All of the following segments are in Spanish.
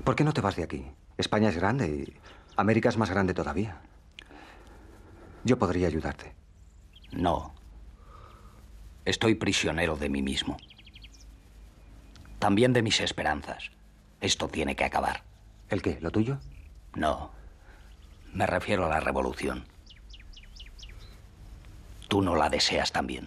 ¿Por qué no te vas de aquí? España es grande y América es más grande todavía. Yo podría ayudarte. No. Estoy prisionero de mí mismo. También de mis esperanzas. Esto tiene que acabar. ¿El qué? ¿Lo tuyo? No. Me refiero a la revolución. Tú no la deseas también.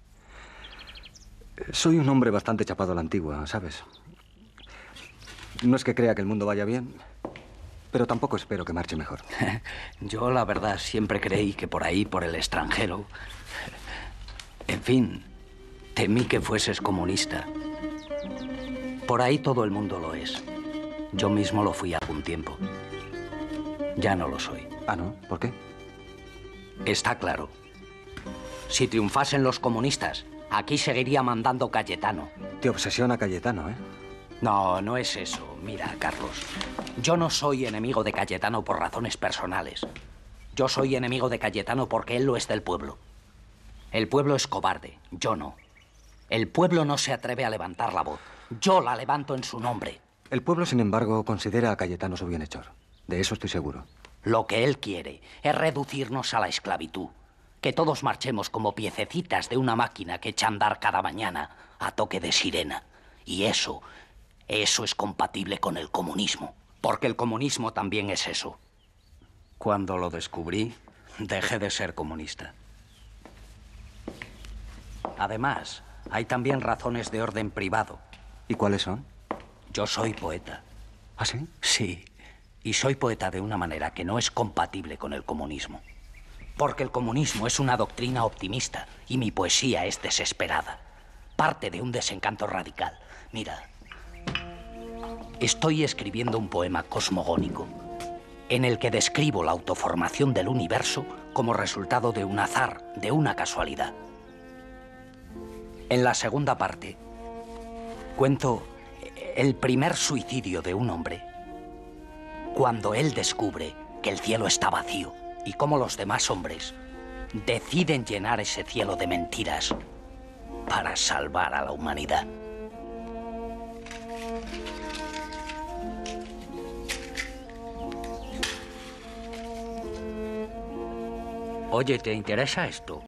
Soy un hombre bastante chapado a la antigua, ¿sabes? No es que crea que el mundo vaya bien, pero tampoco espero que marche mejor. Yo, la verdad, siempre creí que por ahí, por el extranjero... En fin, temí que fueses comunista. Por ahí todo el mundo lo es. Yo mismo lo fui algún tiempo. Ya no lo soy. Ah, ¿no? ¿Por qué? Está claro. Si triunfasen los comunistas, aquí seguiría mandando Cayetano. Te obsesiona Cayetano, ¿eh? No, no es eso. Mira, Carlos, yo no soy enemigo de Cayetano por razones personales. Yo soy enemigo de Cayetano porque él lo es del pueblo. El pueblo es cobarde, yo no. El pueblo no se atreve a levantar la voz. Yo la levanto en su nombre. El pueblo, sin embargo, considera a Cayetano su bienhechor. De eso estoy seguro. Lo que él quiere es reducirnos a la esclavitud. Que todos marchemos como piececitas de una máquina que echa a andar cada mañana a toque de sirena. Y eso es compatible con el comunismo. Porque el comunismo también es eso. Cuando lo descubrí, dejé de ser comunista. Además, hay también razones de orden privado. ¿Y cuáles son? Yo soy poeta. ¿Ah, sí? Sí. Y soy poeta de una manera que no es compatible con el comunismo. Porque el comunismo es una doctrina optimista y mi poesía es desesperada. Parte de un desencanto radical. Mira, estoy escribiendo un poema cosmogónico en el que describo la autoformación del universo como resultado de un azar, de una casualidad. En la segunda parte, cuento el primer suicidio de un hombre cuando él descubre que el cielo está vacío y cómo los demás hombres deciden llenar ese cielo de mentiras para salvar a la humanidad. Oye, ¿te interesa esto?